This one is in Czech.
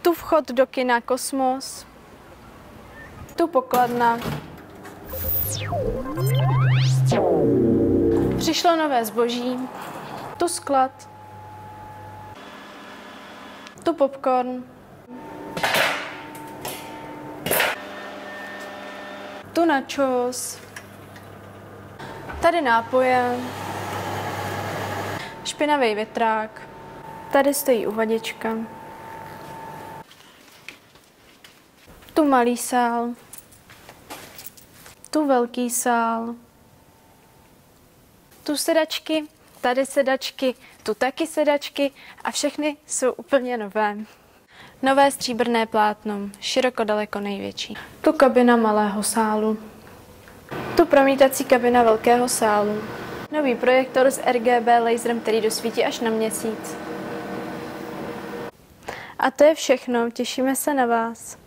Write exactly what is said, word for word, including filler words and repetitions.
Tu vchod do kina Kosmos. Tu pokladna. Přišlo nové zboží. Tu sklad. Tu popcorn. Tu nachos. Tady nápoje. Špinavý větrák. Tady stojí uvaděčka. Tu malý sál. Tu velký sál. Tu sedačky, tady sedačky, tu taky sedačky a všechny jsou úplně nové. Nové stříbrné plátno, široko daleko největší. Tu kabina malého sálu. Tu promítací kabina velkého sálu. Nový projektor s R G B laserem, který dosvítí až na měsíc. A to je všechno, těšíme se na vás.